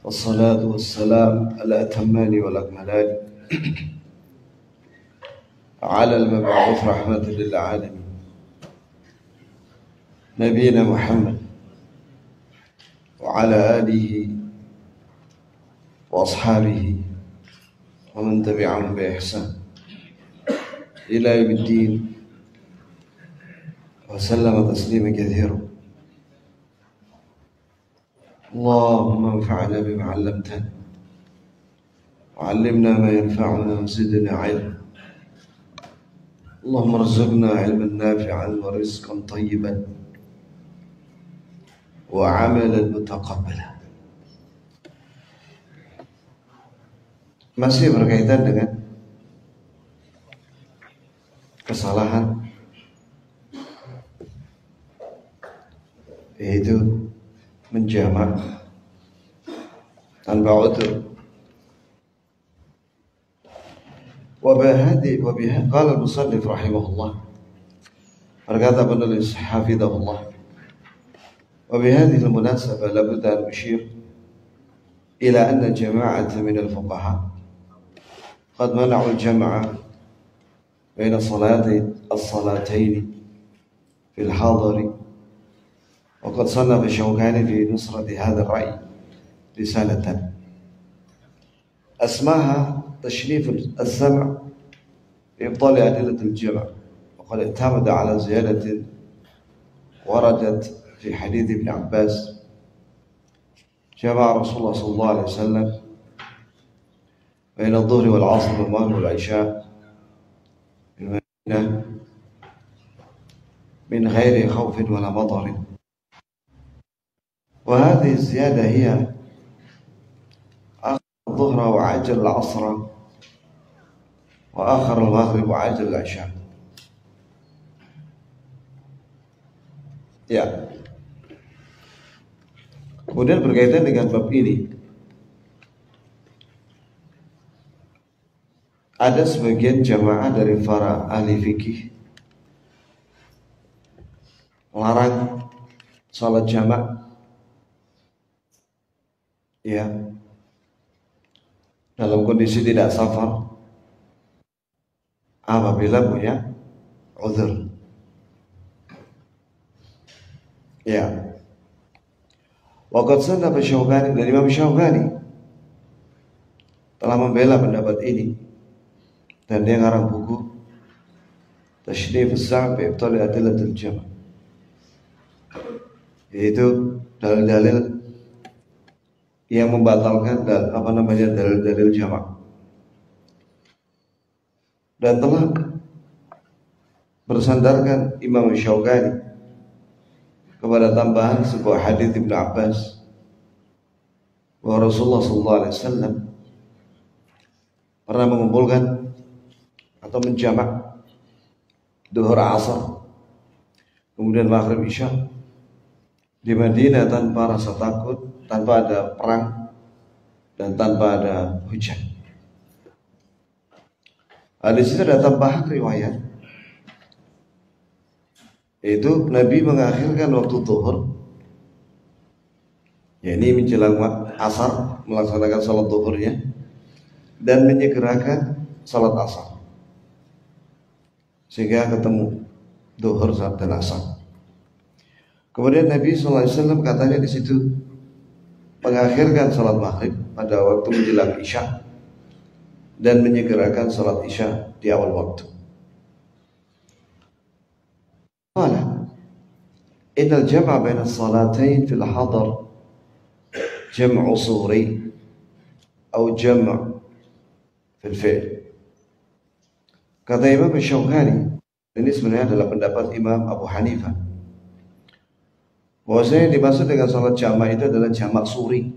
والصلاة والسلام الأتمان والأكملان على المبعوث رحمة للعالمين نبينا محمد وعلى آله وأصحابه ومن تبعهم بإحسان إلى يوم الدين وسلم تسليما كثيرا. اللهم انفعنا بما علمتنا وعلمنا ما ينفعنا وزدنا علما. اللهم ارزقنا علما نافعا ورزقا طيبا وعملا متقبلا. Masih berkaitan dengan kesalahan, yaitu menjamak tanpa udzur. Qala al-musannif rahimahullah, berkata penulis hafizahullah, wa bihadhihi al-munasabah la budda an ushir ila anna jama'atan min al-fuqaha qad mana'u al-jam'a bayna as-salatayn fi al-hadari. وقد صنف الشوكاني في نصرة هذا الرأي رسالة اسمها تشريف السمع بإبطال أدلة الجمع، وقد اعتمد على زيادة وردت في حديث ابن عباس: جمع رسول الله صلى الله عليه وسلم بين الظهر والعصر والمغرب والعشاء في المدينة من غير خوف ولا مطر. وهذه الزيادة هي آخر الظهر وعجل العصر وآخر المغرب وعجل العشاء. Ya. Kemudian berkaitan dengan bab ini, ada sebagian jamaah dari para ahli fikih melarang salat jamak, ya, dalam kondisi tidak safar apabila punya uzur. Ya. Waqad sannafa Syaukani, dan Imam Syaukani telah membela pendapat ini, dan dia ngarang buku Tashrif as-Sa'b bi Ibtal Adillat al-Jam', yaitu dalil-dalil yang membatalkan dalil-dalil jamak, dan telah bersandarkan Imam Syaukani kepada tambahan sebuah hadis Ibnu Abbas bahwa Rasulullah SAW pernah mengumpulkan atau menjamak duhur asar kemudian maghrib isya di Madinah tanpa rasa takut, tanpa ada perang, dan tanpa ada hujan. Di situ ada tambahan riwayat, yaitu Nabi mengakhirkan waktu zuhur, yakni menjelang asar melaksanakan salat zuhurnya, dan menyegerakan salat asar sehingga ketemu zuhur dan asar. Kemudian Nabi SAW katanya di situ mengakhirkan salat maghrib pada waktu menjelang isya dan menyegerakan salat isya di awal waktu. Qala innal jam'a baina as-salatayn fil hadar jam'u suri atau jam' fil fi'l. Kata Imam Syaukani, ini sebenarnya adalah pendapat Imam Abu Hanifah, bahwasanya dimaksud dengan salat jamak itu adalah jamak suri.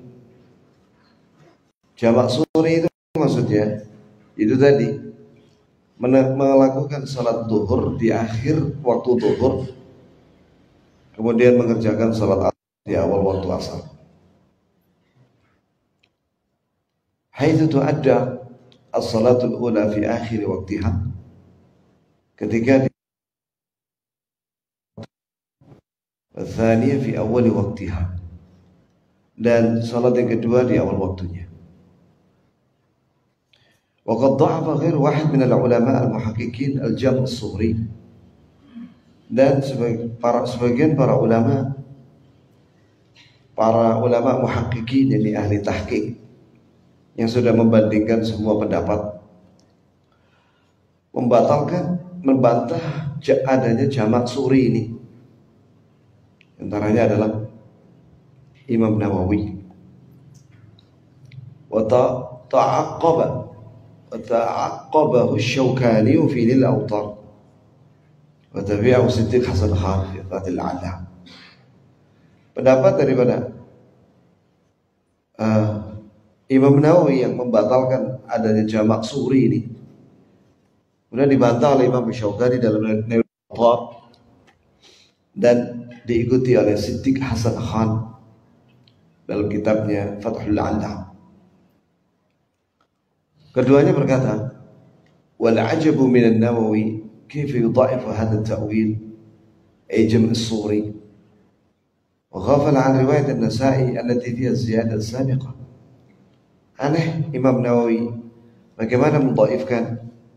Jamak suri itu maksudnya itu tadi melakukan salat zuhur di akhir waktu zuhur, kemudian mengerjakan salat asar di awal waktu asar. Haitsu tu'adda as-salatul ula fi akhir waqtiha, ketika الثانية في أول وقتها. dan salat yang kedua di awal waktunya. Wa qad dha'afa ghairu wahid min al-ulama al-muhaqqiqin al-jam' as-sughri. Dan sebagian para ulama muhaqqiqin, yakni ahli tahqiq, yang sudah membandingkan semua pendapat, membantah adanya jamak suri ini. Antaranya adalah Imam Nawawi. Wa ta'aqqabahu Asy-Syaukani fi Nail al-Awtar wa tabi'ahu Siddiq Hasan Khan fi Fathul Alam. Pendapat daripada Imam Nawawi yang membatalkan adanya jamak suri ini kemudian dibantah oleh Imam Syaukani dalam Nail al-Awtar dan diikuti oleh Siddiq Hasan Khan dalam kitabnya Fathul Alam. Keduanya berkata, wal ajabu min an-Nawawi kaifa yudha'ifu hadha at-ta'wil ay jam' as-suri wa ghafala 'an riwayat an-Nasa'i allati fiha ziyadah sabiqah. Aneh Imam Nawawi bagaimana mendhaifkan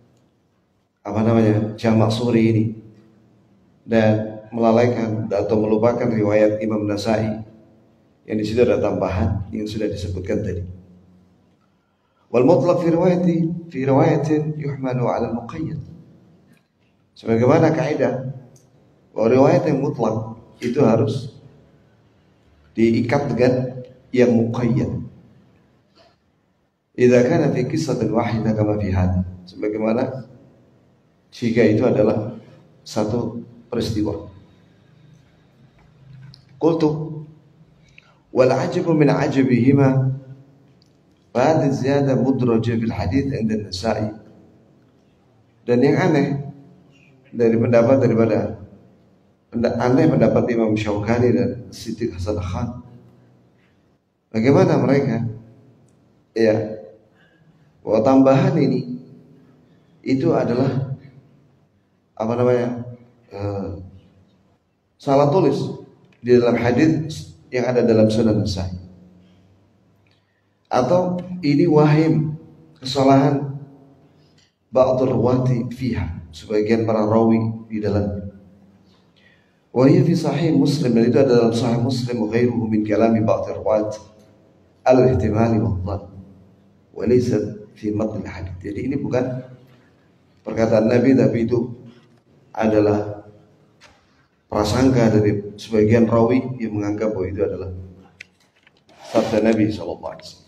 jamak suri ini dan melalaikan atau melupakan riwayat Imam Nasa'i yang di situ ada tambahan yang sudah disebutkan tadi. Wal mutlaq fi riwayatin yuhmalu 'ala al-muqayyad. Sebagaimana kaidah bahwa riwayat yang mutlak itu harus diikat dengan yang muqayyad. Idza kana fi qissatin wahidah kama fi hadha. Sebagaimana jika itu adalah satu peristiwa. Qultu wal ajabu min ajabihima فهذه الزيادة مدرجة في الحديث عند النسائي. Dan yang aneh pendapat Imam Syaukani dan Siddiq Hasan Khan, bagaimana mereka bahwa tambahan ini itu adalah salah tulis di dalam hadis yang ada dalam Sunan Nasa'i, atau ini wahim, kesalahan ba'dul ruwati fiha, sebagian para rawi di dalamnya. Wa hiya fi sahih Muslim, dan itu ada dalam sahih Muslim wa ghairuhu min kalami ba'dul ruwat al-ihtimali wa dhann wa laysa fi matn al-hadith. Jadi ini bukan perkataan Nabi, tapi itu adalah prasangka dari sebagian rawi yang menganggap bahwa itu adalah sabda Nabi sallallahu alaihi wasallam.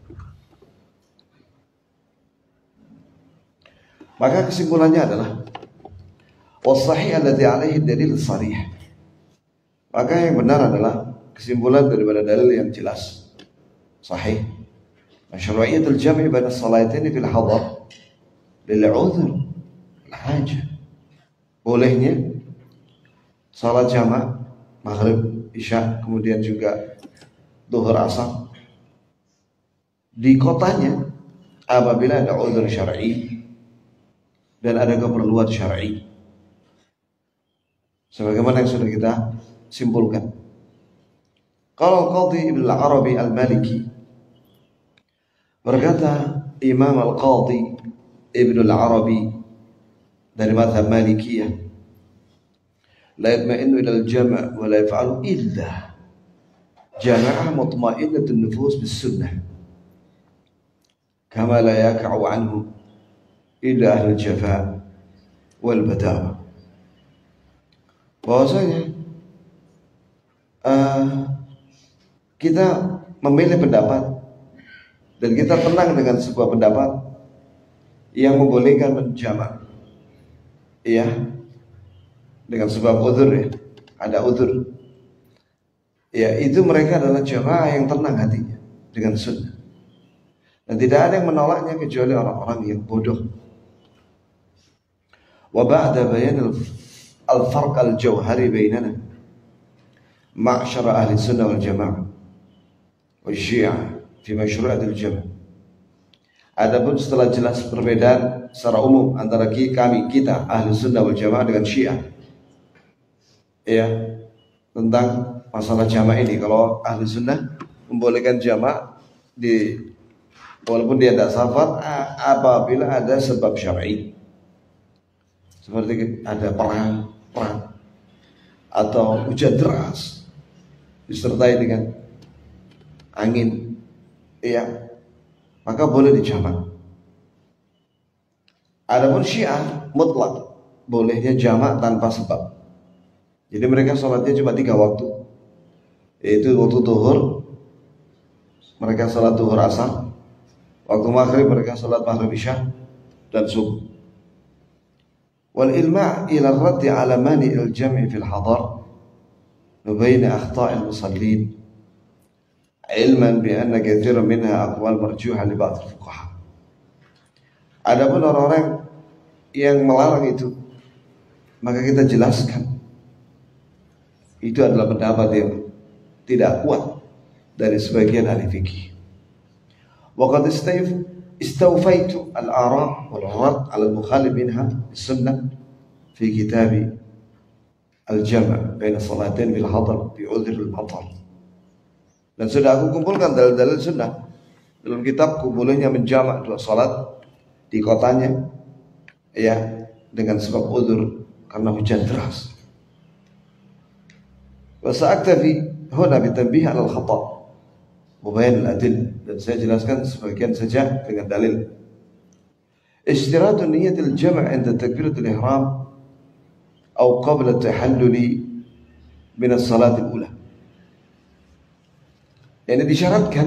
Maka kesimpulannya adalah was-sahih alladhi alaihi dalil sharih. Maka yang benar adalah kesimpulan daripada dalil yang jelas, sahih. Masyru'iyatul jam'i baina as-salatayn fil hadar lil 'udhr al-hajah. Bolehnya salat jamak maghrib, isya, kemudian juga zuhur, asar di kotanya apabila ada uzur syar'i dan ada keperluan syar'i, sebagaimana yang sudah kita simpulkan. Qala al-Qadhi Ibn al-Arabi al-Maliki, berkata Imam al-Qadhi Ibn al-Arabi dari mazhab Malikiyah, la yatma'innu ila al-jama' wa la yaf'alu illa jama'ah mutma'innatun nufus bis-sunnah kama la yaka'u anhu illa ahlul jafa wal badawa. Bahwasanya kita memilih pendapat dan kita tenang dengan sebuah pendapat yang membolehkan menjamak, dengan sebab uzur, ada uzur, itu mereka adalah jamaah yang tenang hatinya dengan sunnah, dan tidak ada yang menolaknya kecuali orang-orang yang bodoh. Wa ba'da bayan al-farq al-jawhari bainana ma'syara ahli sunnah wal jamaah wa syiah fi masyru'at al-jama'. Adapun setelah jelas perbedaan secara umum antara kita ahli sunnah wal jamaah dengan syiah, tentang masalah jamaah ini. Kalau ahli sunnah membolehkan jamak di walaupun dia tidak safar apabila ada sebab syar'i. Seperti ada perang atau hujan deras disertai dengan angin, ya, maka boleh dijamak. Adapun Syiah mutlak bolehnya jamak tanpa sebab. Jadi mereka sholatnya cuma 3 waktu, yaitu waktu zuhur mereka sholat zuhur asar, waktu maghrib mereka sholat maghrib isya, dan subuh. Wal ilma' ila ar-radd ala mani' al-jam' fi al-hadar bain akhta' al-musallin ilman bi anna katsiran minha aqwal marjuha li ba'd al-fuqaha. Adapun orang-orang yang melarang itu, maka kita jelaskan itu adalah pendapat yang tidak kuat dari sebagian ahli fikih. Wa qad istawfaitu al-ara' wal rad 'ala al-mukhalif minha sunnah fi kitab al-jam' bain salatain bil hadar bi udhr al-matar. Dan sudah aku kumpulkan dalil-dalil sunnah dalam kitabku bolehnya menjamak 2 salat di kotanya, ya, dengan sebab udzur karena hujan deras. Wa sa'aktafi huna bi tanbih 'ala al-khata' mubayan al-adil, dan saya jelaskan sebagian saja dengan dalil. Ishtiratu niyyat al-jam' 'inda takbiratul ihram atau qabla at-tahallul min as-salat al-ula. Yang disyaratkan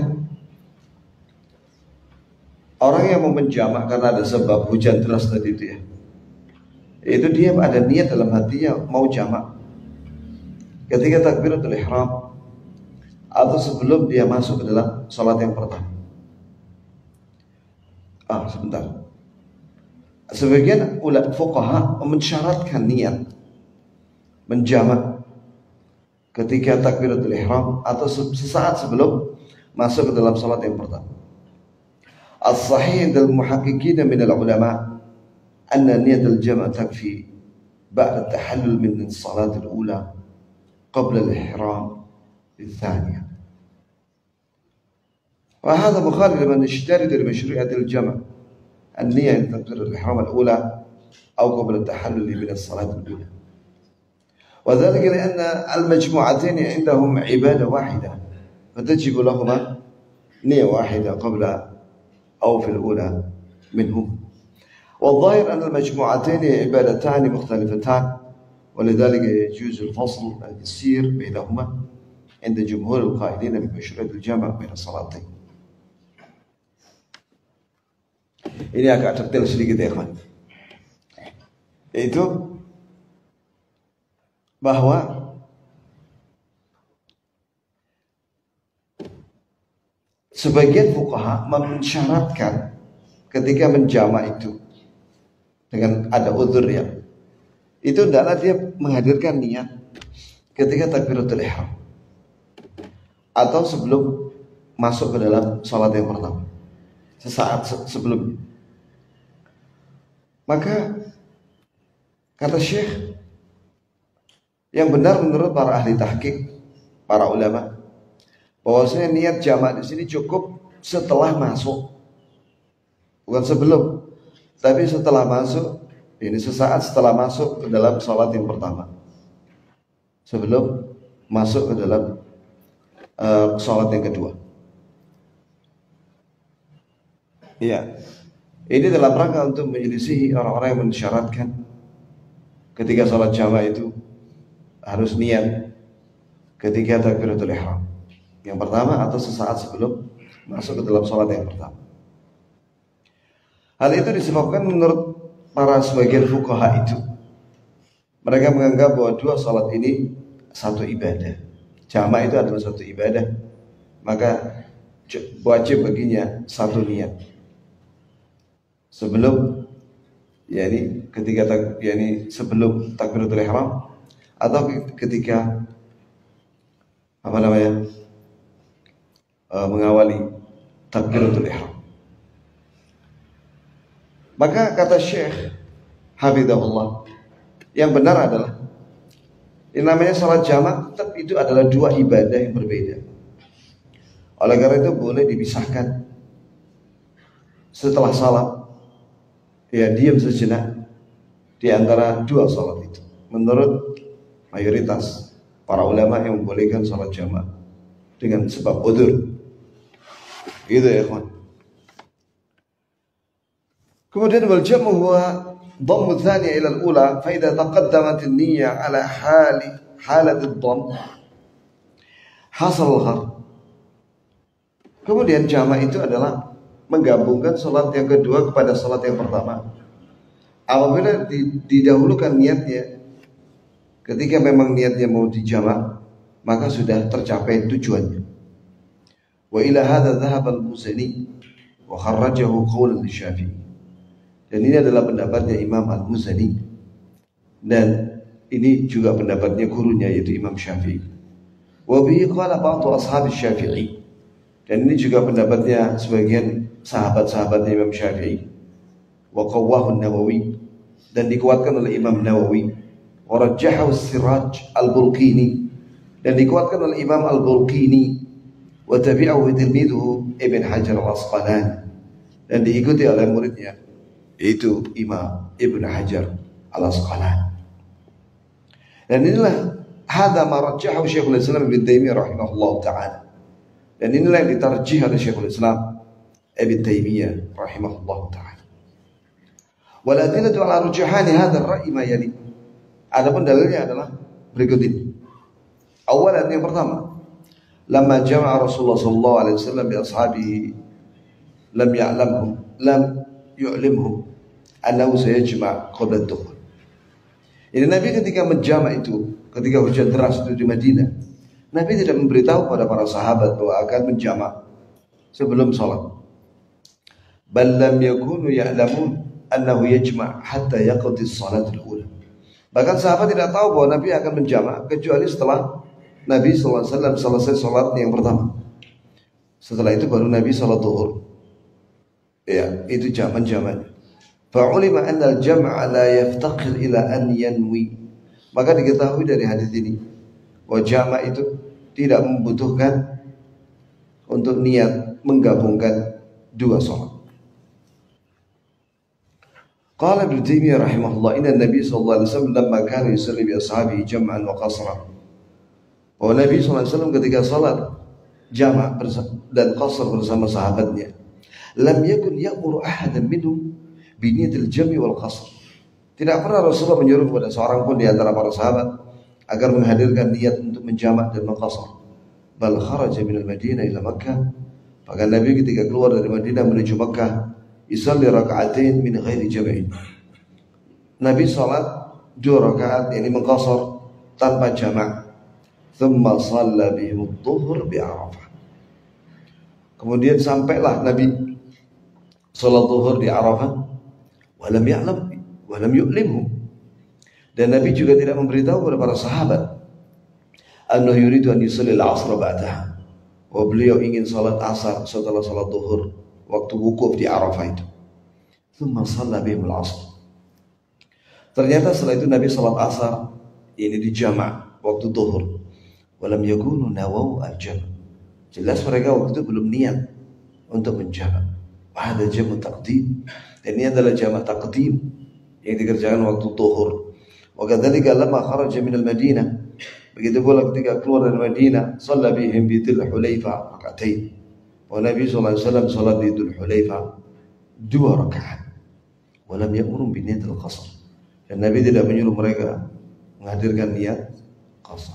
orang yang mau menjamak karena ada sebab hujan deras tadi itu, ya, itu dia ada niat dalam hatinya mau jamak ketika takbiratul ihram atau sebelum dia masuk ke dalam salat yang pertama. Sebentar. Sebagian ulama fuqaha mensyaratkan niat menjamak ketika takbiratul ihram atau sesaat sebelum masuk ke dalam salat yang pertama. As-sahih dal muhaqqiqin min al-ulama anna niyat al-jam' takfi ba'da at-tahallul min as-salat al-ula qabla al-ihram الثانية. وهذا مخالف لمن اشترط لمشروعية الجمع النية عند تكبيرة الإحرام الأولى أو قبل التحلل من الصلاة الأولى، وذلك لأن المجموعتين عندهم عبادة واحدة فتجب لهما نية واحدة قبل أو في الأولى منهم، والظاهر أن المجموعتين عبادتان مختلفتان، ولذلك يجوز الفصل اليسير بينهما عند جمهور القائلين بمشروعية الجمع بين الصلاتين. Ini agak detail sedikit, ya kawan. Yaitu bahwa sebagian fuqaha mensyaratkan ketika menjamak itu dengan ada udzur, ya, itu adalah dia menghadirkan niat ketika takbiratul ihram atau sebelum masuk ke dalam salat yang pertama, sesaat sebelum. Maka kata Syekh, yang benar menurut para ahli tahqiq, para ulama, bahwasanya niat jamak di sini cukup setelah masuk, bukan sebelum, tapi setelah masuk. Ini sesaat setelah masuk ke dalam salat yang pertama, sebelum masuk ke dalam salat yang kedua. Iya, ini dalam rangka untuk menyelisihi orang-orang yang mensyaratkan ketika salat jamak itu harus niat ketika takbiratul ihram yang pertama atau sesaat sebelum masuk ke dalam salat yang pertama. Hal itu disebabkan menurut para sebagian fuqaha itu, mereka menganggap bahwa 2 salat ini satu ibadah. Jamak itu adalah satu ibadah, maka wajib baginya satu niat sebelum, yakni ketika sebelum takbiratul ihram atau ketika mengawali takbiratul ihram. Maka kata Syekh hafizahullah, yang benar adalah yang namanya salat jamak tetap itu adalah 2 ibadah yang berbeda. Oleh karena itu boleh dipisahkan setelah salam, ya diam sejenak di antara dua salat itu. Menurut mayoritas para ulama yang membolehkan salat jamaah dengan sebab udzur. Gitu ya, ikhwan. Kemudian wal jam'u huwa dhammu tsaniya ila al-ula fa idza taqaddamat an-niyyah ala halat ad-dhamm hasal al-gharb. Kemudian jamak itu adalah menggabungkan salat yang kedua kepada salat yang pertama. Apabila didahulukan niatnya, ketika memang niatnya mau dijamak, maka sudah tercapai tujuannya. Wa ila hadza dhahaba al-Muzani wa kharrajahu qaul al-Syafi'i. Dan ini adalah pendapatnya Imam Al-Muzani, dan ini juga pendapatnya gurunya yaitu Imam Syafi'i. Wa bihi qala ba'du ashab Syafi'i. Dan ini juga pendapatnya sebagian sahabat-sahabat Imam Syafi'i. Wa qawwahu an-Nawawi, dan dikuatkan oleh Imam Nawawi. Wa rajjahu Siraj al-Bulqini, dan dikuatkan oleh Imam al-Bulqini. Wa tabi'ahu tilmiduhu Ibn Hajar al-Asqalani, dan diikuti oleh muridnya yaitu Imam Ibn Hajar al-Asqalani. Dan inilah hadza ma rajjahu Syekhul Islam Ibnu Taimiyah rahimahullah taala. Dan inilah yang ditarjih oleh Syekhul Islam Ibnu Taimiyah rahimahullah taala. Wal adillatu ala rujhani hadza ar-ra'y ma yali. Adapun dalilnya adalah berikut ini. Awalan, yang pertama, lamma jama'a Rasulullah sallallahu alaihi wasallam bi ashabihi lam yu'limhum annahu sayajma' qabla ad-dukhul. Ini Nabi ketika menjamak itu, ketika hujan deras itu di Madinah, Nabi tidak memberitahu pada para sahabat bahwa akan menjamak sebelum salat. Bal lam yakunu ya'lamun annahu yajma' hatta yaqdi as-salat al-ula. Bahkan sahabat tidak tahu bahwa Nabi akan menjamak kecuali setelah Nabi SAW selesai salat yang pertama. Setelah itu baru Nabi salat zuhur. Ya, itu jamak-jamaknya. Fa'ulima anna al-jam'a la yaftaqir ila an yanwi. Maka diketahui dari hadis ini bahwa jamak itu tidak membutuhkan untuk niat menggabungkan dua salat. Qala Ibnu Taimiyah rahimahullah, inna Nabi sallallahu alaihi wasallam lamma kana yusalli bi ashabihi jam'an wa qasran. Bahwa Nabi sallallahu alaihi wasallam ketika salat jamak dan qasr bersama sahabatnya, lam yakun ya'muru ahadan minhum bi niyatil jam'i wal qasr. Tidak pernah Rasulullah menyuruh kepada seorang pun di antara para sahabat agar menghadirkan niat untuk menjamak dan mengqasr. Bal kharaja minal Madinah ila Makkah. Bahkan Nabi ketika keluar dari Madinah menuju Makkah, yusalli raka'atain min ghairi jam'in. Nabi salat 2 rakaat, yakni mengqasr tanpa jamak. Thumma shalla bihim adh-dhuhr bi Arafah. Kemudian sampailah Nabi salat zuhur di Arafah. Walam ya'lam walam yu'limhum. Dan Nabi juga tidak memberitahu kepada para sahabat annahu yuridu an yusalli al-'asr ba'daha. Bahwa beliau ingin salat asar setelah salat zuhur, waktu wukuf di Arafah itu. Thumma shalla bihim al-'asr. Ternyata setelah itu Nabi salat asar ini di jamak waktu zuhur. Walam yakunu nawaw al-jam'. Jelas mereka waktu itu belum niat untuk menjamak. Ada jamak taqdim, dan ini adalah jamak taqdim yang dikerjakan waktu zuhur. Wa kadzalika lamma kharaja min al-Madinah, begitu pula ketika keluar dari Madinah, shalla bihim bi Dzul Hulaifah rak'atain. Wa Nabi sallallahu alaihi wasallam salat di Dzul Hulaifah 2 rakaat. Wa lam ya'muru bi niyatil qasr. Dan Nabi tidak menyuruh mereka menghadirkan niat qasr.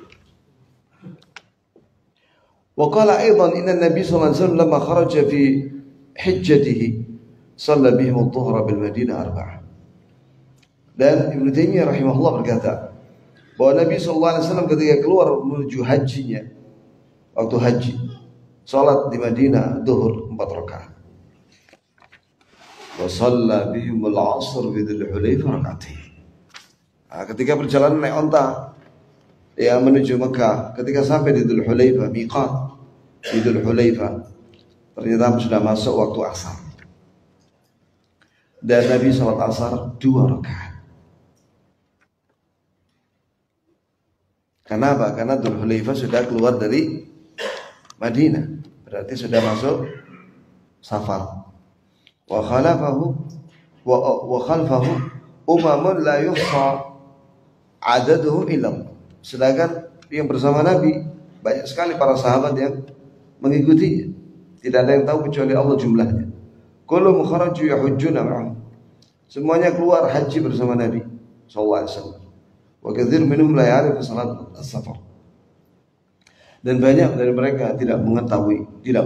Wa qala aidan inna Nabi sallallahu alaihi wasallam lamma kharaja fi hijjatihi shalla bihim adh-dhuhra bil Madinah 4. Dan Ibnu Taimiyah rahimahullah berkata bahwa Nabi sallallahu alaihi wasallam ketika keluar menuju hajinya, waktu haji, salat di Madinah zuhur 4 rakaat. Wa shalla bihim al-'asr fi Dzul Hulaifah rak'atain. Ketika perjalanan naik onta ya menuju Mekah, ketika sampai di Dzul Hulaifah, miqat di Dzul Hulaifah, ternyata sudah masuk waktu asar. Dan Nabi salat asar 2 rakaat. Kenapa? Karena Dzul Hulaifah sudah keluar dari Madinah. berarti sudah masuk safar. Wa khalafahu wa khalfahu umamun la yuhsa adaduhum illam. Sedangkan yang bersama Nabi banyak sekali para sahabat yang mengikutinya. Tidak ada yang tahu kecuali Allah jumlahnya. Kullu mukharraju yahujjuna ma'ahu. Semuanya keluar haji bersama Nabi sallallahu alaihi wasallam. Wa katsir minhum la ya'rifu salat as-safar. Dan banyak dari mereka tidak mengetahui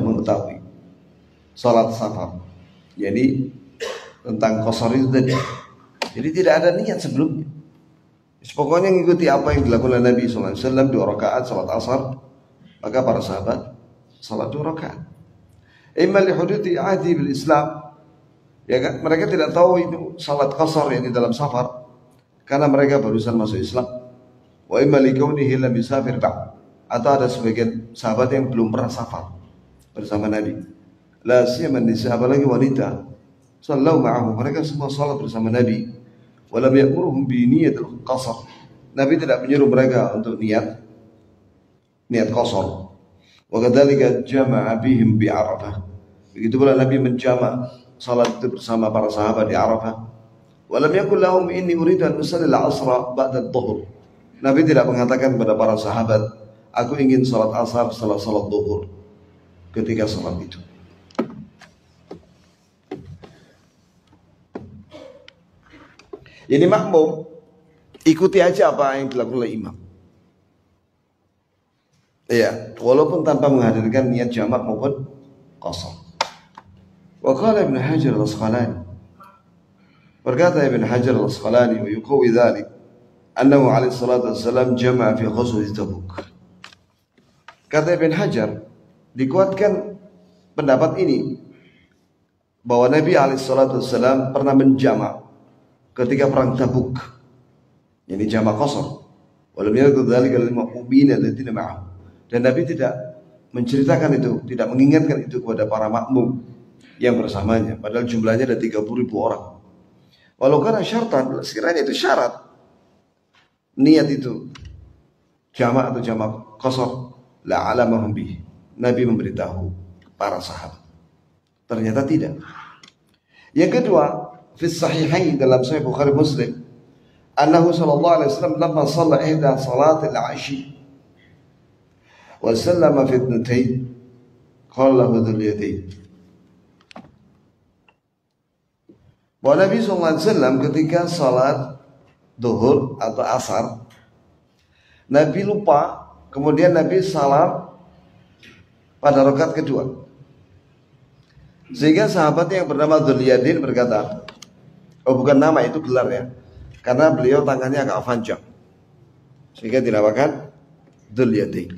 salat safar. Jadi tentang qasar itu tadi. Jadi tidak ada niat sebelumnya. Pokoknya mengikuti apa yang dilakukan oleh Nabi sallallahu alaihi wasallam 2 rakaat salat asar, maka para sahabat salat 2 rakaat. Imma li huduthi ahdi bil Islam. Ya kan? Mereka tidak tahu itu salat qasar yang di dalam safar karena mereka barusan masuk Islam. Wa imma li kaunihi lam yusafir ba'd. Atau ada sebagian sahabat yang belum pernah safar bersama Nabi. La siyama nisa, apalagi wanita. Sallallahu ma'ahu, mereka semua salat bersama Nabi. Wa lam ya'muruhum bi niyatil qasar. Nabi tidak menyuruh mereka untuk niat qasar. Wa kadzalika jama'a bihim bi Arafah. Begitu pula Nabi menjama' salat itu bersama para sahabat di Arafah. Wa lam yakul lahum inni uridu an usalli al-'asra ba'da adh-dhuhr. Nabi tidak mengatakan kepada para sahabat, aku ingin salat asar setelah salat zuhur. Ketika salat itu, ini makmum ikuti aja apa yang dilakukan oleh imam. Iya, walaupun tanpa menghadirkan niat jamak maupun qasar. Wa qala Ibn Hajar al-Asqalani, berkata Ibn Hajar al-Asqalani, wa yuqawi dzalik annahu alaihi salatu wassalam jama'a fi ghazwati Tabuk. Kata Ibn Hajar, dikuatkan pendapat ini bahwa Nabi alaihi salatu wassalam pernah menjamak ketika perang Tabuk. Ini jamak qasar. Walam yadhkur dzalika lil mu'minin alladziina ma'ahu. Dan Nabi tidak menceritakan itu, tidak mengingatkan itu kepada para makmum yang bersamanya, padahal jumlahnya ada 30.000 orang. Walau karena syaratan, sekiranya itu syarat niat itu jamak atau jamak qasar, la alamahum bih. Nabi memberitahu para sahabat. Ternyata tidak. Yang kedua, fi sahihain dalam Sahih Bukhari Muslim, annahu sallallahu alaihi wasallam lamma shalla ihda salat al-'ashi wa sallama fi ithnatayn qala lahu dhul yadayn. Bahwa Nabi SAW ketika salat duhur atau asar, Nabi lupa, kemudian Nabi salam pada rakaat kedua. Sehingga sahabatnya yang bernama Dzul Yadain berkata, oh bukan nama, itu gelar ya, karena beliau tangannya agak panjang, sehingga dinamakan Dzul Yadain.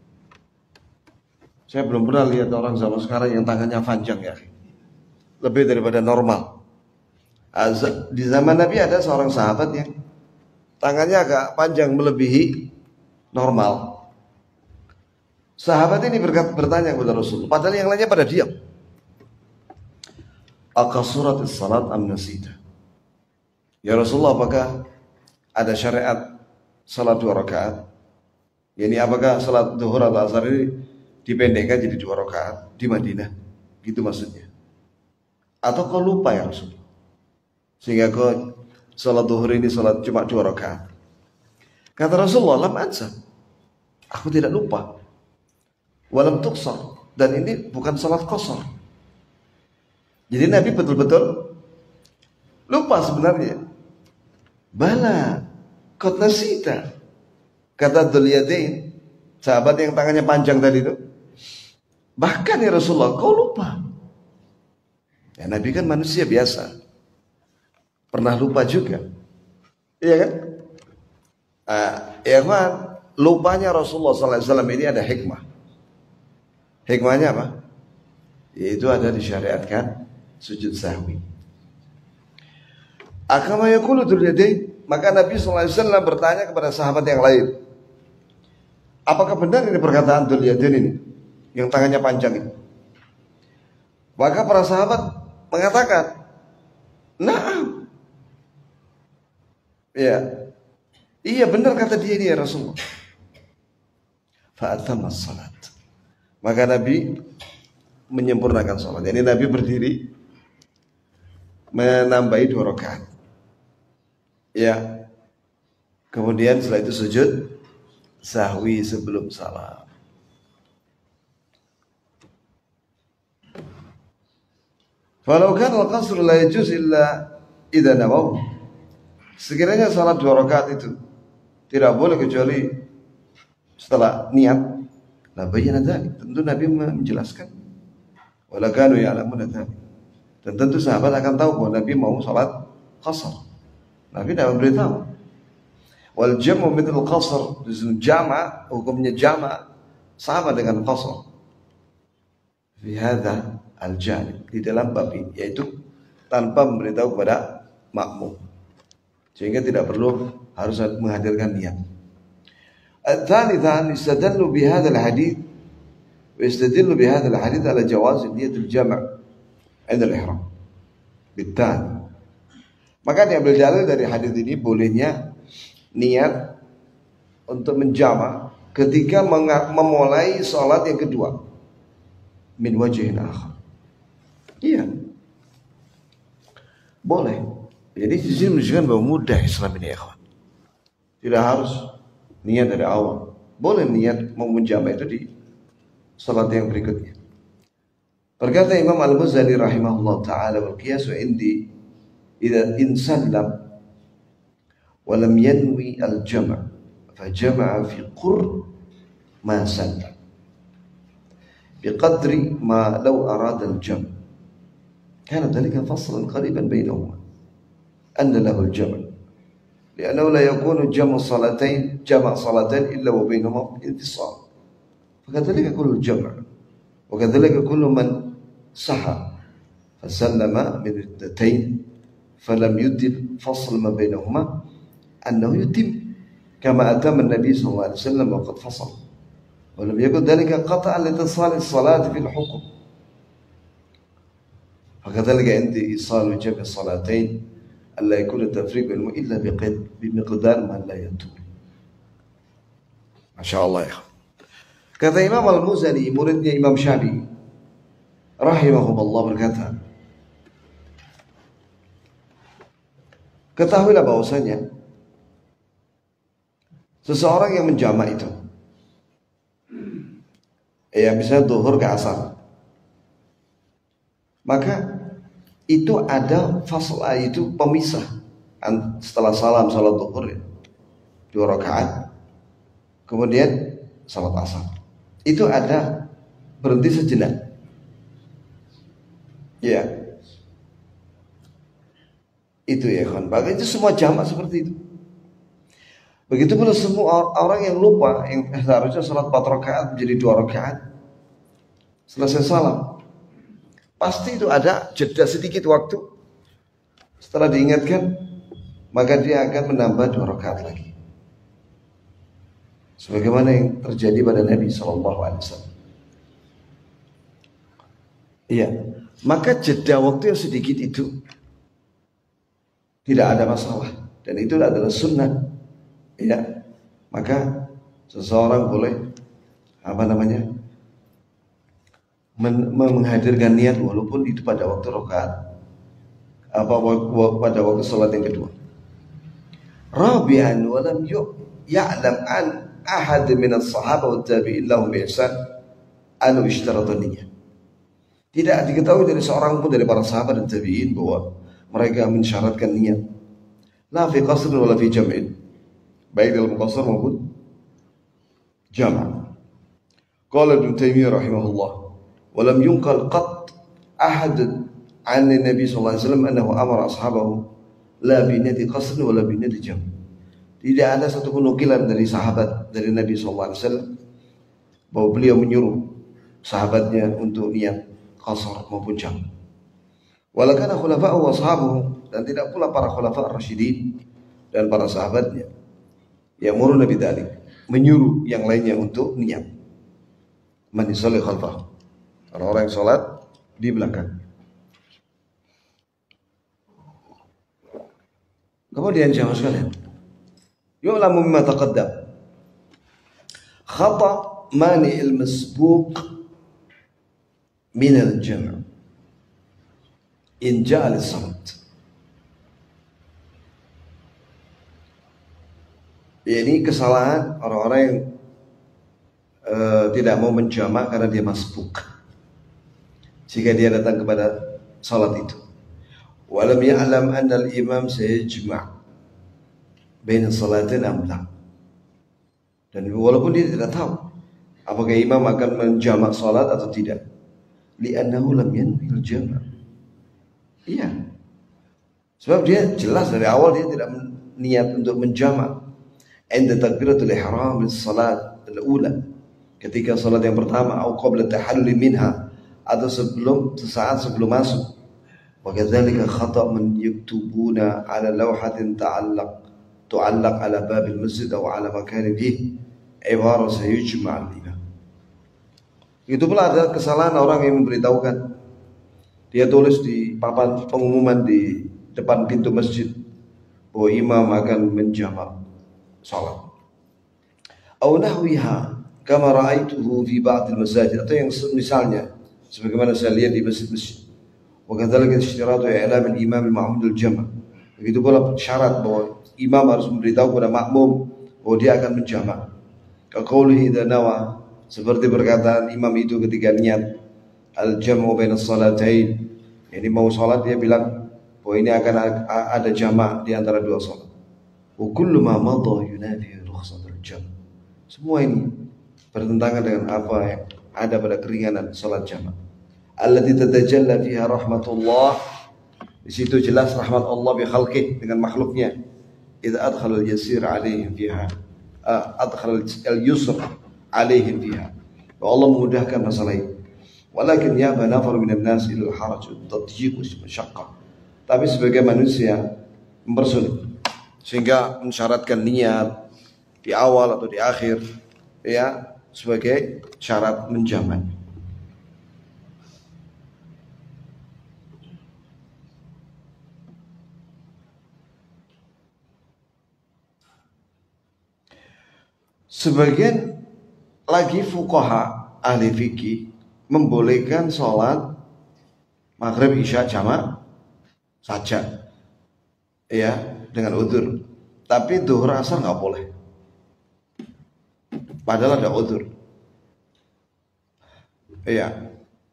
Saya belum pernah lihat orang zaman sekarang yang tangannya panjang ya, lebih daripada normal. Di zaman Nabi ada seorang sahabat yang tangannya agak panjang melebihi normal. Sahabat ini bertanya kepada Rasul, padahal yang lainnya pada diam. Aqasuratis salat am nasita? Ya Rasulullah, apakah ada syariat salat 2 rakaat? Yani apakah salat zuhur atau asar ini dipendekkan jadi 2 rakaat di Madinah? Gitu maksudnya. Atau kau lupa ya Rasul? Sehingga kau salat zuhur ini salat cuma 2 rakaat. Kata Rasulullah, lam ansa. Aku tidak lupa. Walam tuqsar, dan ini bukan salat qasar. Jadi Nabi betul-betul lupa sebenarnya. Bala qad nasita. Kata Dzul Yadain, sahabat yang tangannya panjang tadi itu, bahkan ya Rasulullah, kau lupa. Ya Nabi kan manusia biasa, pernah lupa juga. Iya kan? Ya kan, lupanya Rasulullah SAW ini ada hikmah. Hikmahnya apa? Yaitu ada disyariatkan sujud sahwi. Akama yaqulu Dzul Yadain, maka Nabi SAW bertanya kepada sahabat yang lain, apakah benar ini perkataan Dzul Yadain ini yang tangannya panjang ini? Maka para sahabat mengatakan, na'am. Ya, iya benar kata dia ini ya Rasulullah. Fa'atamma salat, Maka Nabi menyempurnakan sholat. Jadi Nabi berdiri menambahi 2 rakaat. Ya. Kemudian setelah itu sujud sahwi sebelum salam. Walau kan al-qasr la yajuz illa idza nawaw. Sekiranya salat 2 rakaat itu tidak boleh kecuali setelah niat. La bayyana dzalik. Tentu Nabi menjelaskan. Wala kanu ya'lamuna dzalik. Dan tentu sahabat akan tahu bahwa Nabi mau salat qasar. Nabi tidak memberitahu. Wal jam'u mithl qasr, jama' hukumnya jama' sama dengan qasr. Fi hadza al-janib, di dalam bab ini, yaitu tanpa memberitahu kepada makmum, sehingga tidak perlu harus menghadirkan niat. Al-thalithan istadallu bi hadzal hadits wa istadallu bi hadzal hadits ala jawaz niyatul jama' 'inda al-ihram. Bittali, maka diambil dalil dari hadis ini bolehnya niat untuk menjama ketika memulai salat yang kedua min wajhin akhar. Iya, boleh. Jadi di sini menunjukkan bahwa mudah Islam ini, ikhwan. Tidak harus niat dari awal. Boleh niat mau menjama itu di salat yang berikutnya. Berkata Imam Al-Muzani rahimahullah taala, wal qiyasu indi idza insallam ولم ينوي الجمع فجمع في قرب ما سلم بقدر ما لو أراد الجمع كان ذلك فصلا قريبا بينهما أن له الجمع لأنه لا يكون جمع صلاتين إلا وبينهما انفصال فكذلك كل الجمع وكذلك كل من صحى فسلم من الدتين فلم يتم فصل ما بينهما أنه يتم كما أتم النبي صلى الله عليه وسلم وقد فصل ولم يكن ذلك قطعا لاتصال الصلاة في الحكم فكذلك عندي إيصال جمع الصلاتين ألا يكون التفريق بينهما إلا بمقدار ما لا يتم. ما شاء الله يا أخي. Kata Imam Al-Muzani, muridnya Imam Syafi'i rahimahumullah, berkata, ketahuilah bahwasanya seseorang yang menjamak itu, ya misalnya zuhur ke asar, maka itu ada fasl, itu pemisah setelah salam salat zuhur 2 rakaat, kemudian salat asar, itu ada berhenti sejenak, ya itu ya kan, bahkan itu semua jamak seperti itu. Begitu pula semua orang yang lupa, yang seharusnya salat 4 rakaat menjadi 2 rakaat selesai salam, pasti itu ada jeda sedikit waktu. Setelah diingatkan, maka dia akan menambah 2 rakaat lagi, sebagaimana yang terjadi pada Nabi SAW. Iya, maka jeda waktu yang sedikit itu tidak ada masalah, dan itu adalah sunnah. Ya, maka seseorang boleh menghadirkan niat walaupun itu pada waktu rakaat pada waktu salat yang kedua. Rabi'an wa lam ya'lam an ahad min as-sahaba wa tabi'in lahum bi ihsan an ishtarata niyyah. Tidak diketahui dari seorang pun dari para sahabat dan tabi'in bahwa mereka mensyaratkan niat, la fi qasr wala fi jam'in, baik dalam qasar maupun jama'. Qala Ibnu Taimiyah rahimahullah, wa lam yunqal qat ahad an Nabi sallallahu alaihi wasallam annahu amara ashabahu la bi niyati qasr wa la bi niyati jam'. Tidak ada satu penukilan dari sahabat dari Nabi sallallahu alaihi wasallam bahwa beliau menyuruh sahabatnya untuk niat qasar maupun jam'. Wala kana khulafa'u wa ashabuhu, dan tidak pula para khulafa ar-rasyidin dan para sahabatnya ya'muruna bidzalik, menyuruh yang lainnya untuk niat. Man yusalli khalfah, orang-orang yang salat di belakang. Kemudian jamaah sekalian, yu'lamu mimma taqaddam khata mani al-masbuq min al-jam' in ja'al as-salat. Ini kesalahan orang-orang yang tidak mau menjamak karena dia masbuk jika dia datang kepada salat itu. Walam ya'lam anna al-imam sayajma' baina salatain am la. Dan walaupun dia tidak tahu apakah imam akan menjamak salat atau tidak, li'annahu lam yanwi al-jama'. Iya. Sebab dia jelas dari awal dia tidak niat untuk menjamak. Inda takbiratul ihram lis-salat al-ula, ketika salat yang pertama, atau qabla tahallul minha, atau sesaat sebelum masuk. Wa kadzalika khata' man yaktubuna 'ala lawhatin tu'allaq 'ala babil masjid aw 'ala makanin fihi ibara sayujma' al-imam. Itu pula ada kesalahan orang yang memberitahukan, dia tulis di papan pengumuman di depan pintu masjid bahwa imam akan menjamak salat. Atau nahwiha kama ra'aituhu fi ba'd al-masajid, atau yang misalnya sebagaimana saya lihat di masjid-masjid. Wa kadzalika istiratu i'lam al-imam al-ma'mum al-jama'. Begitu pula syarat bahwa imam harus memberitahu kepada makmum bahwa dia akan menjamak. Ka qaulihi idza nawa, seperti perkataan imam itu ketika niat al-jam'u baina as-salatain. Ini mau salat dia bilang bahwa ini akan ada jamak di antara dua salat. Wa kullu ma madha yunafi rukhsatul jam'. Semua ini bertentangan dengan apa yang ada pada keringanan salat jamak. Allati tatajalla fiha rahmatullah. Di situ jelas rahmat Allah bi khalqih, dengan makhluknya. Idza adkhala al-yasir alaihim fiha, adkhala al-yusr alaihim fiha. Wa Allah memudahkan masalah itu. Walakin ya'ba nafar minan nas ila al-haraj wat-tadyiq wa-syaqqa. Tapi sebagai manusia mempersulit, sehingga mensyaratkan niat di awal atau di akhir, ya, sebagai syarat menjamak. Sebagian lagi fuqaha ahli fikih membolehkan sholat maghrib isya jamak saja, ya, dengan udzur. Tapi zuhur asar nggak boleh, padahal ada udzur. Iya.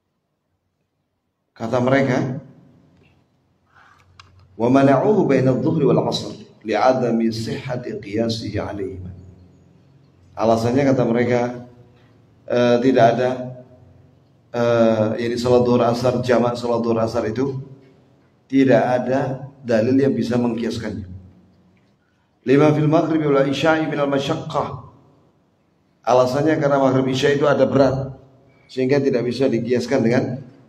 Kata mereka, wa mana'uhu baina adh-dhuhri wal 'ashr li'adami sihhati qiyasihi 'alaihima. Alasannya kata mereka tidak ada yani salat zuhur asar, jamak salat zuhur asar itu tidak ada dalil yang bisa mengkiaskannya. Lima fil maghrib wal isya'i min al-masyaqqah. Alasannya karena maghrib isya itu ada berat, sehingga tidak bisa dikiaskan dengan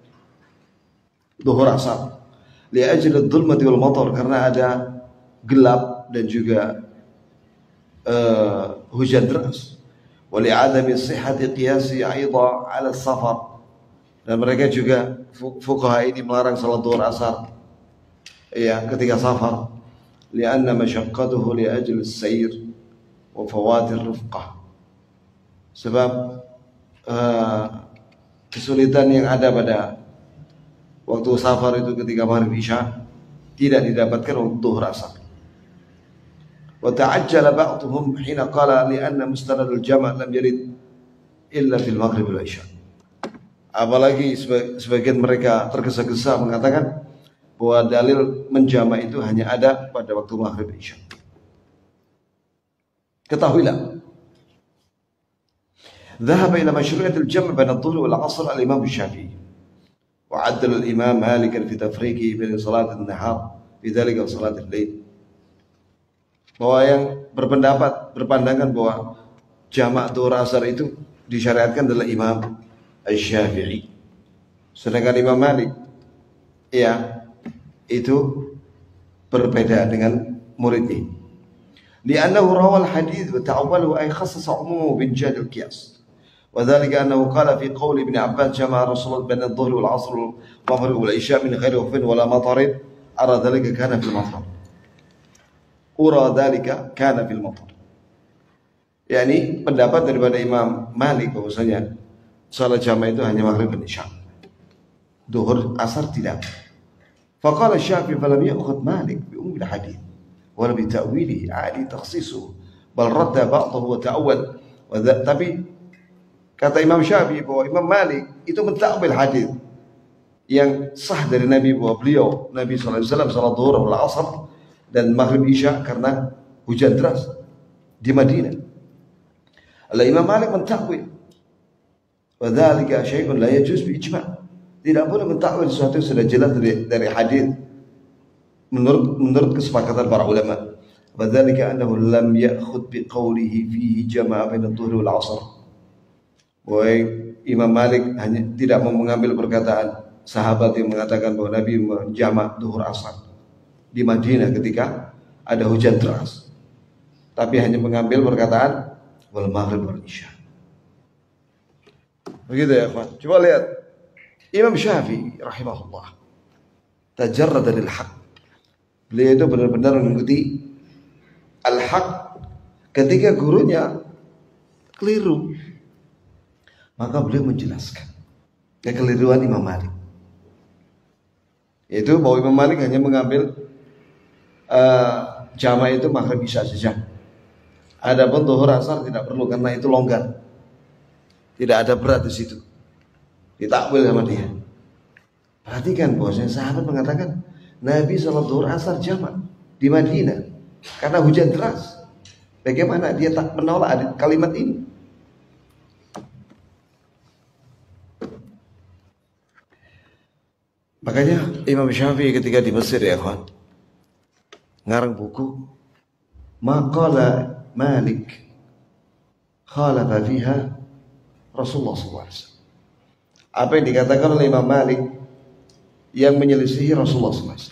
zuhur asar. Li ajli adh-dhulmati wal matar, karena ada gelap dan juga hujan deras. Wa li adami sihhati qiyasi aidha 'ala as-safar. Dan mereka juga fuqaha ini melarang salat zuhur asar, ya, ketika safar. Lianna masyaqqatuhu li ajli as-sayr wa fawat ar-rifqah. Sebab kesulitan yang ada pada waktu safar itu ketika maghrib isya tidak didapatkan waktu zuhur asar. Wa ta'ajjala ba'dhum hina qala lianna mustanad al-jama' lam yarid illa fil maghrib wal isya. Apalagi sebagian mereka tergesa-gesa mengatakan bahwa dalil menjama' itu hanya ada pada waktu maghrib isya. Ketahuilah, ذهب إلى مشروعية الجمع بين الظهر والعصر الإمام الشافعي، وعدل الإمام مالكا في تفريقه بين صلاة النهار في ذلك وصلاة الليل. Bahwa yang berpandangan bahwa jamak zuhur asar itu disyariatkan adalah Imam Asy-Syafi'i. Sedangkan Imam Malik, ya, itu berbeda dengan muridnya. Li'annahu rawal hadits wa ta'awwalahu ay khassasa umumahu bin jad al-qiyas. وذلك أنه قال في قول ابن عباس جمع رسول الله بين الظهر والعصر والمغرب والعشاء من غير وقف ولا مطر أرى ذلك كان في المطر. أرى ذلك كان في المطر. Yani pendapat daripada Imam Malik bahwasanya salat jamaah itu hanya maghrib dan isya. duhur asar tidak. Faqala Syafi'i falam ya'khudh Malik bi ummi al-hadith wala bi ta'wilihi ali takhsisuhu bal radda ba'dahu wa ta'awwal. Tapi kata Imam Syafi'i bahwa Imam Malik itu mentakwil hadis yang sah dari Nabi bahwa beliau Nabi sallallahu alaihi wasallam salat zuhur wal asar dan maghrib isya karena hujan deras di Madinah. Imam Malik mentakwil wa dzalika syai'un la yajuz bi ijma'. Tidak boleh mentakwil sesuatu yang sudah jelas dari hadis menurut kesepakatan para ulama. Wa dzalika annahu lam ya'khudh bi qawlihi fihi jama'a bain adh-dhuhr wal 'asr. Wahai Imam Malik hanya tidak mau mengambil perkataan sahabat yang mengatakan bahwa Nabi menjamak zuhur asar di Madinah ketika ada hujan deras. Tapi hanya mengambil perkataan wal maghrib wal isya. Begitu ya, kawan. Coba lihat Imam Syafi'i rahimahullah tajarrada lil haq. Beliau itu benar-benar mengikuti al-haq ketika gurunya keliru. Maka beliau menjelaskan kekeliruan Imam Malik. Yaitu bahwa Imam Malik hanya mengambil jama' itu maghrib isya saja. Adapun zuhur asar tidak perlu karena itu longgar. Tidak ada berat di situ. Ditakwil sama dia. Perhatikan bahwasanya sahabat mengatakan Nabi salat zuhur asar jama' di Madinah karena hujan deras. Bagaimana dia tak menolak kalimat ini? Makanya Imam Syafi'i ketika di Mesir ya kawan, ngarang buku Maqala Malik khalafa fiha Rasulullah SAW. Apa yang dikatakan oleh Imam Malik yang menyelisihi Rasulullah SAW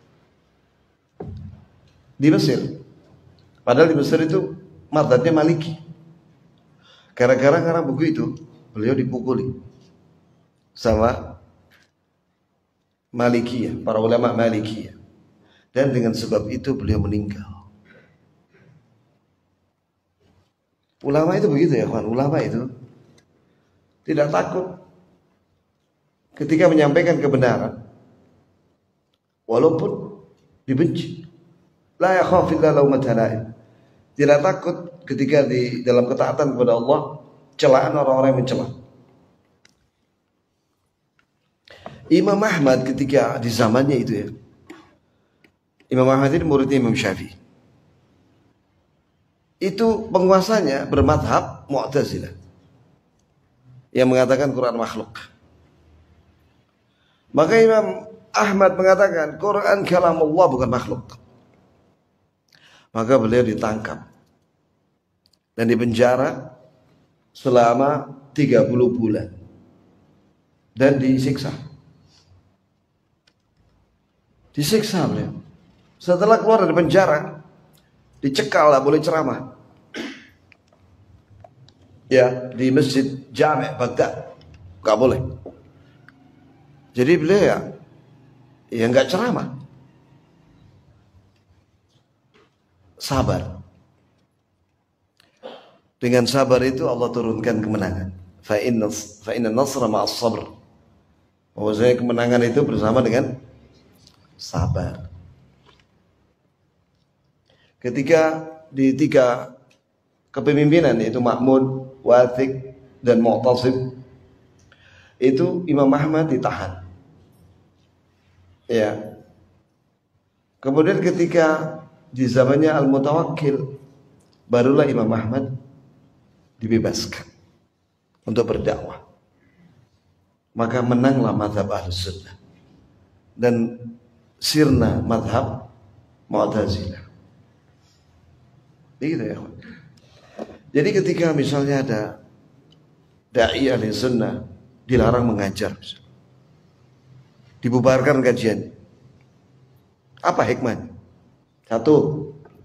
di Mesir. Padahal di Mesir itu mazhabnya Maliki. Gara-gara ngarang buku itu beliau dipukuli sama Malikiyah, para ulama Malikiyah. Dan dengan sebab itu beliau meninggal. Ulama itu begitu ya kawan. Ulama itu tidak takut ketika menyampaikan kebenaran walaupun dibenci. La yakhaf illa laumat laim. Tidak takut ketika di dalam ketaatan kepada Allah celaan orang-orang yang mencela. Imam Ahmad ketika di zamannya itu ya, Imam Ahmad ini muridnya Imam Syafi'i. Itu penguasanya bermadhab Mu'tazilah yang mengatakan Quran makhluk. Maka Imam Ahmad mengatakan Quran kalamullah bukan makhluk. Maka beliau ditangkap dan dipenjara selama 30 bulan dan disiksa. Disiksa beliau. Setelah keluar dari penjara, dicekal, lah boleh ceramah. Ya, di Masjid Jami' Baghdad, gak boleh. Jadi beliau ya nggak ceramah. Sabar. Dengan sabar itu Allah turunkan kemenangan. Fa inna nasra ma'as sabr. Bahwasanya kemenangan itu bersama dengan sabar. Ketika di 3 kepemimpinan yaitu Ma'mun, Wathiq dan Mu'tasim, itu Imam Ahmad ditahan. Ya. Kemudian ketika di zamannya Al-Mutawakkil, barulah Imam Ahmad dibebaskan untuk berdakwah. Maka menanglah mazhab Ahlus Sunnah dan sirna mazhab Mu'tazilah. Begitu ya. Jadi ketika misalnya ada dai ahli sunnah dilarang mengajar, dibubarkan kajian, apa hikmahnya? Satu,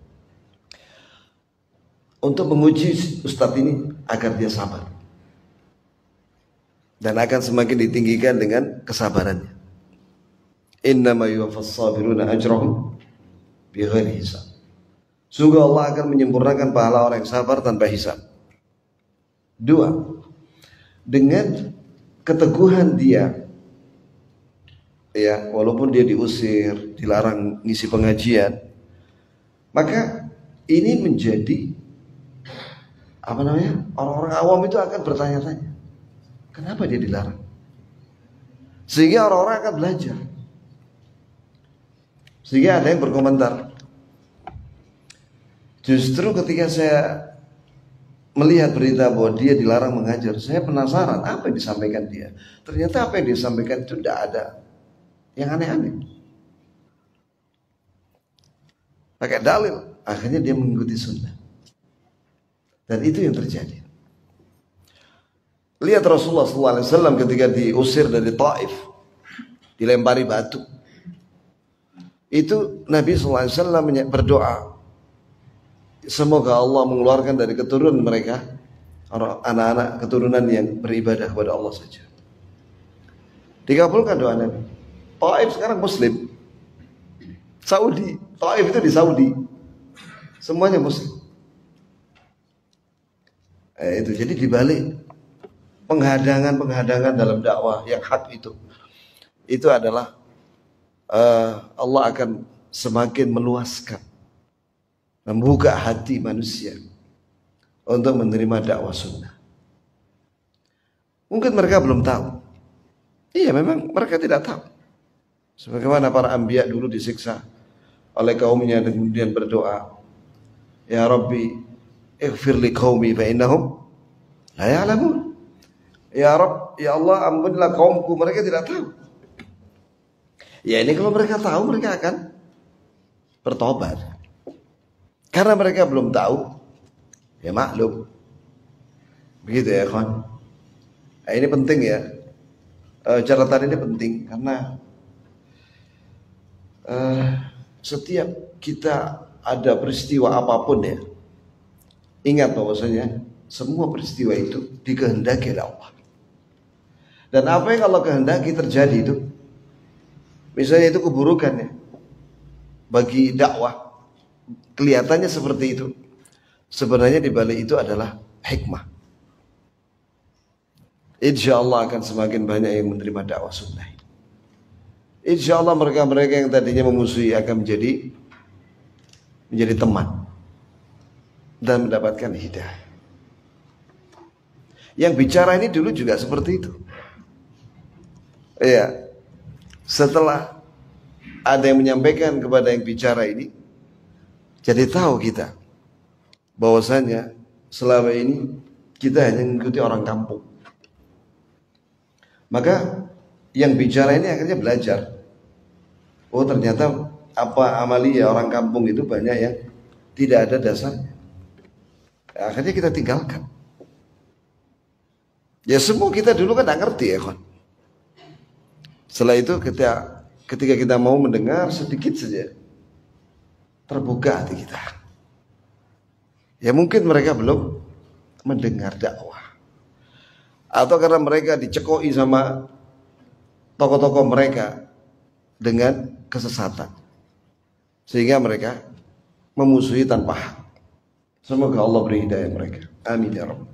untuk menguji ustadz ini agar dia sabar dan akan semakin ditinggikan dengan kesabarannya. Innama yuwaffas sabiruna ajrahum bighairi hisab. Sungguh Allah akan menyempurnakan pahala orang yang sabar tanpa hisab. 2, dengan keteguhan dia ya, walaupun dia diusir, dilarang ngisi pengajian, maka ini menjadi apa namanya, orang-orang awam itu akan bertanya-tanya, kenapa dia dilarang? Sehingga orang-orang akan belajar. Sehingga ada yang berkomentar, justru ketika saya melihat berita bahwa dia dilarang mengajar, saya penasaran apa yang disampaikan dia. Ternyata apa yang disampaikan itu tidak ada yang aneh-aneh. Pakai dalil, akhirnya dia mengikuti sunnah. Dan itu yang terjadi. Lihat Rasulullah SAW ketika diusir dari Taif, dilempari batu. Itu Nabi SAW berdoa, semoga Allah mengeluarkan dari keturunan mereka anak-anak keturunan yang beribadah kepada Allah saja. Dikabulkan doa Nabi. Taif sekarang Muslim. Saudi, Taif itu di Saudi, semuanya Muslim. Itu jadi dibalik penghadangan dalam dakwah yang hak itu adalah Allah akan semakin meluaskan, membuka hati manusia untuk menerima dakwah sunnah. Mungkin mereka belum tahu. Iya, memang mereka tidak tahu. Sebagaimana para anbiya dulu disiksa oleh kaumnya dan kemudian berdoa, ya Rabbi ighfir li qaumi fa innahum la ya'lamun. Ya Rabb, ya Allah ampunilah kaumku, mereka tidak tahu. Ya ini kalau mereka tahu, mereka akan bertobat. Karena mereka belum tahu, ya maklum. Begitu ya kawan. Nah, ini penting ya. Catatan ini penting karena setiap kita ada peristiwa apapun ya, ingat bahwasanya semua peristiwa itu dikehendaki oleh Allah. Dan apa yang Allah kehendaki terjadi itu, misalnya itu keburukan ya, bagi dakwah kelihatannya seperti itu, sebenarnya di balik itu adalah hikmah. Insya Allah akan semakin banyak yang menerima dakwah sunnah. Insya Allah mereka-mereka yang tadinya memusuhi akan menjadi teman dan mendapatkan hidayah. Yang bicara ini dulu juga seperti itu. Iya. Setelah ada yang menyampaikan kepada yang bicara ini, jadi tahu kita bahwasanya selama ini kita hanya mengikuti orang kampung. Maka yang bicara ini akhirnya belajar. Oh ternyata apa amalia orang kampung itu banyak yang tidak ada dasarnya. Akhirnya kita tinggalkan. Ya semua kita dulu kan tidak ngerti ya kan. Setelah itu ketika kita mau mendengar sedikit saja, terbuka hati kita. Ya mungkin mereka belum mendengar dakwah. Atau karena mereka dicekoi sama tokoh-tokoh mereka dengan kesesatan, sehingga mereka memusuhi tanpa hak. Semoga Allah beri hidayah mereka. Amin ya Rabb.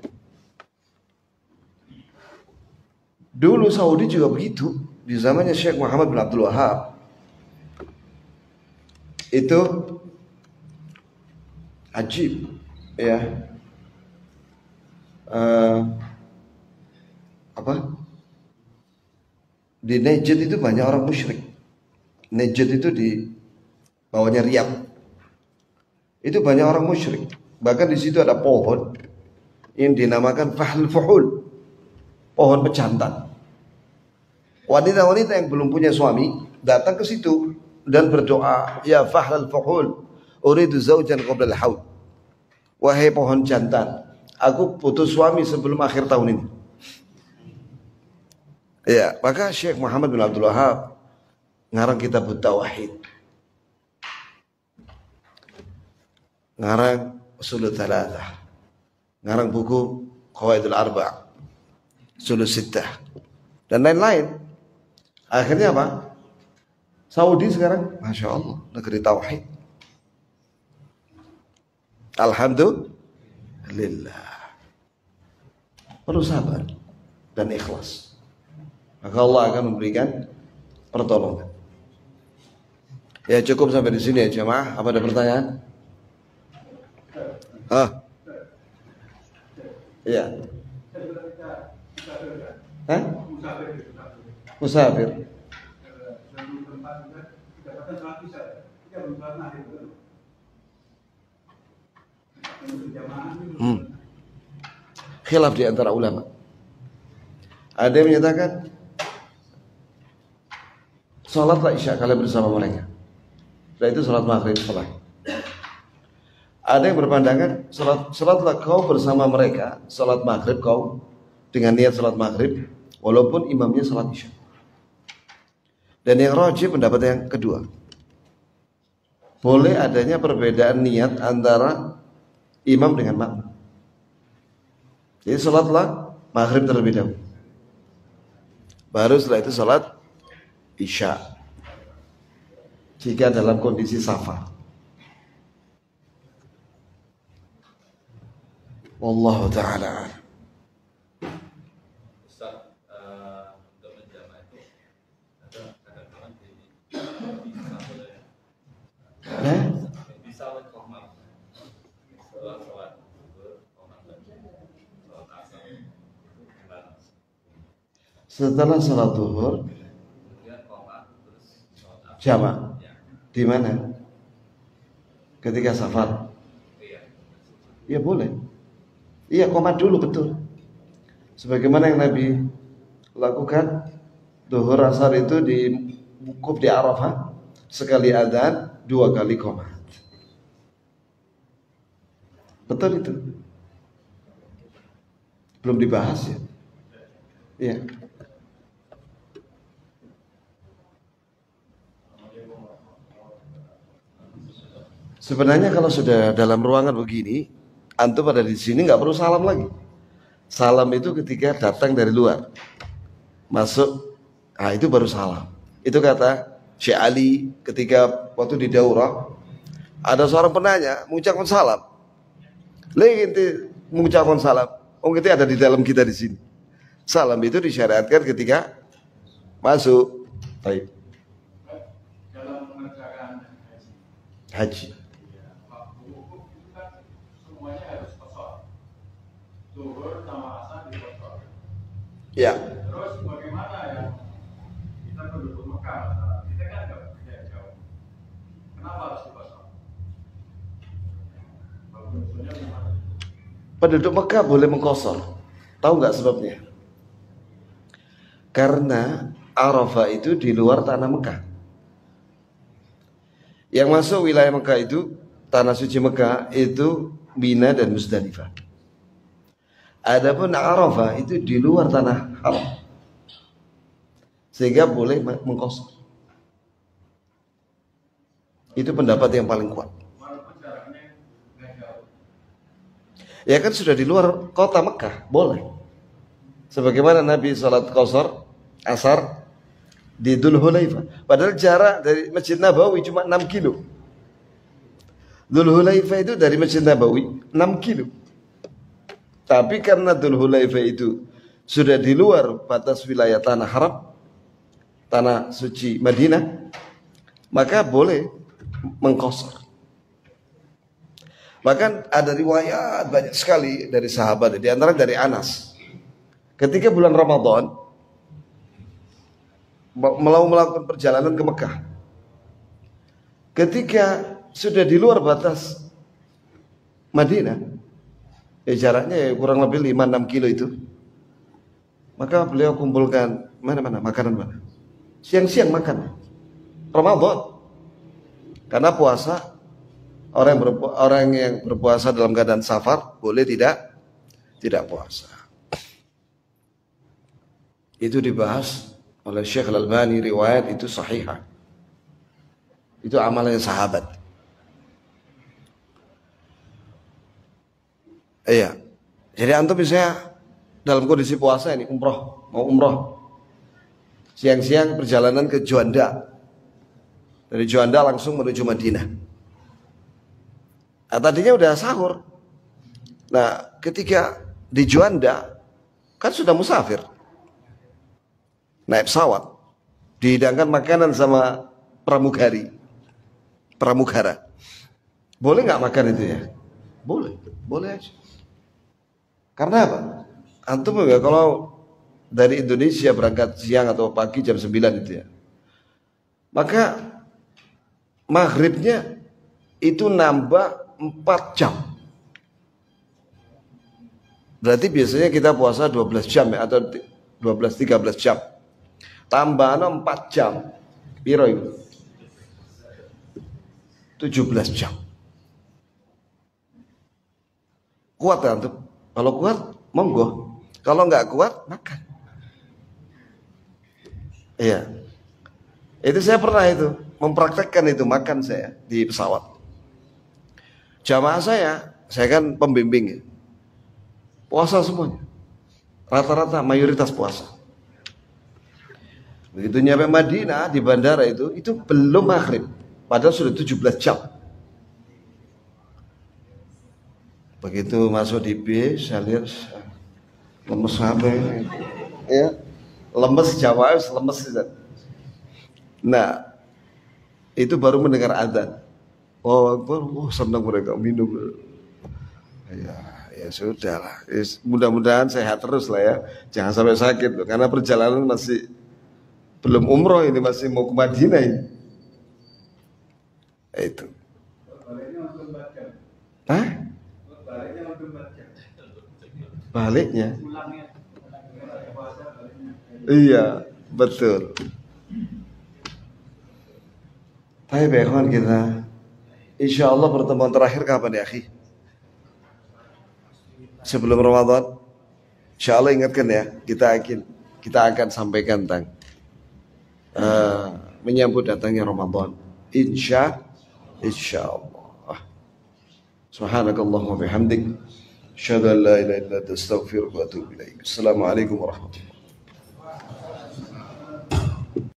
Dulu Saudi juga begitu. Di zamannya Syekh Muhammad bin Abdul Wahab itu ajib ya. Di Najd itu banyak orang musyrik. Najd itu di bawahnya Riyadh. Itu banyak orang musyrik. Bahkan di situ ada pohon yang dinamakan Fahl Fuhul, pohon pejantan. Wanita-wanita yang belum punya suami datang ke situ dan berdoa, ya Fahl Fuhul, uridu zaujan qabla al-haul. Wahai pohon jantan, aku putus suami sebelum akhir tahun ini. Ya, maka Syekh Muhammad bin Abdul Wahab ngarang kitab Tauhid, ngarang Ushul Thalathah, ngarang buku Qawaidul Arba', Ushul Sittah, dan lain-lain. Akhirnya apa? Saudi sekarang, Masya Allah, negeri Tauhid. Alhamdulillah. Perlu sabar dan ikhlas. Maka Allah akan memberikan pertolongan. Ya cukup sampai di sini ya jemaah. Apa ada pertanyaan? Iya. Hah? Musafir. Khilaf di antara ulama. Ada yang menyatakan sholatlah isya kalian bersama mereka. Dan itu sholat maghrib sholat. Ada yang berpandangan sholatlah kau bersama mereka, sholat maghrib kau dengan niat sholat maghrib, walaupun imamnya sholat isya. Dan yang rajih pendapat yang kedua, boleh adanya perbedaan niat antara imam dengan makmum. Jadi sholatlah maghrib terlebih dahulu, baru setelah itu sholat isya jika dalam kondisi safar. Wallahu ta'ala. Ustaz, untuk menjama itu ada kawan bisa oleh kohmat setelah sholat kohmat sholat asar Setelah sholat zuhur kemudian kohmat terus sholat asar jamak ya. di mana? Ketika safar. Iya. Ya boleh. Iya, qomat dulu betul. Sebagaimana yang Nabi lakukan, zuhur asar itu di wukuf di Arafah, sekali adzan, 2 kali qomat. Betul itu. Belum dibahas ya. Iya. Sebenarnya kalau sudah dalam ruangan begini, antum ada di sini nggak perlu salam lagi. Salam itu ketika datang dari luar, masuk, itu baru salam. Itu kata Syekh Ali ketika waktu di daurah, ada seorang penanya mengucapkan salam. Lagi mengucapkan salam, kita ada di dalam kita di sini. Salam itu disyariatkan ketika masuk. Baik. Dalam mengerjakan Haji. Zuhur sama asar di kosor. Ya. Terus bagaimana ya kita penduduk Mekah? Kita kan nggak jauh. Kenapa harus di kosor? Maksudnya gimana? Penduduk Mekah boleh mengkosor. Tahu nggak sebabnya? Karena Arafah itu di luar tanah Mekah. Yang masuk wilayah Mekah itu, tanah suci Mekah itu Mina dan Musdalifah. Adapun Arafah itu di luar tanah haram, sehingga boleh mengkosor. Itu pendapat yang paling kuat. Walaupun jaraknya nggak jauh. Ya kan sudah di luar kota Mekah, boleh. Sebagaimana Nabi salat qasar asar di Dzul Hulaifah. Padahal jarak dari Masjid Nabawi cuma 6 kilo. Dzul Hulaifah itu dari Masjid Nabawi 6 kilo. Tapi karena Dzul Hulaifah itu sudah di luar batas wilayah tanah haram, tanah suci Madinah, maka boleh mengkosor. Bahkan ada riwayat banyak sekali dari sahabat, di antara dari Anas. Ketika bulan Ramadan mau melakukan perjalanan ke Mekah, ketika sudah di luar batas Madinah, jaraknya kurang lebih 5-6 kilo itu, maka beliau kumpulkan mana-mana makanan mana. Siang-siang makan Ramadan. Karena puasa, orang yang berpuasa dalam keadaan safar boleh tidak puasa. Itu dibahas oleh Syekh Al-Albani, riwayat itu sahihah. Itu amalan sahabat. Iya. Jadi antum misalnya dalam kondisi puasa ini mau umroh. Siang-siang perjalanan ke Juanda. Dari Juanda langsung menuju Madinah. Nah, tadinya udah sahur. Nah, ketika di Juanda kan sudah musafir. Naik pesawat. dihidangkan makanan sama pramugara. Boleh nggak makan itu ya? Boleh, boleh aja. Karena apa? Antum ya kalau dari Indonesia berangkat siang atau pagi jam 9 itu ya, maka maghribnya itu nambah 4 jam. Berarti biasanya kita puasa 12 jam ya, atau 12-13 jam. Tambahan 4 jam. Piro itu? 17 jam. Kuat kan tuh? Kalau kuat, monggo. Kalau nggak kuat, makan. Iya. Itu saya pernah itu mempraktekkan itu, makan saya di pesawat. Jamaah saya kan pembimbing ya. Puasa semuanya. Rata-rata mayoritas puasa. Begitu nyampe Madinah di bandara itu belum maghrib. Padahal sudah 17 jam. Begitu masuk di bis, saya lihat lemes sampai ya, lemes jamaah, lemes. Nah, itu baru mendengar adzan. Oh, senang mereka minum. Ya sudahlah. Mudah-mudahan sehat terus lah ya. Jangan sampai sakit loh, karena perjalanan masih belum umroh ini, masih mau ke Madinah ini. Itu. Hah? Baliknya. Iya, betul. Baik, ikhwan kita. Insya Allah pertemuan terakhir kapan ya, akhi? Sebelum Ramadan. Insya Allah ingatkan ya, kita akan sampaikan tentang menyambut datangnya Ramadan. Insya Allah. Subhanakallahumma bihamdik. Asyhadu an la ilaha illa anta astaghfiruka wa atubu ilaik. Assalamualaikum warahmatullahi wabarakatuh.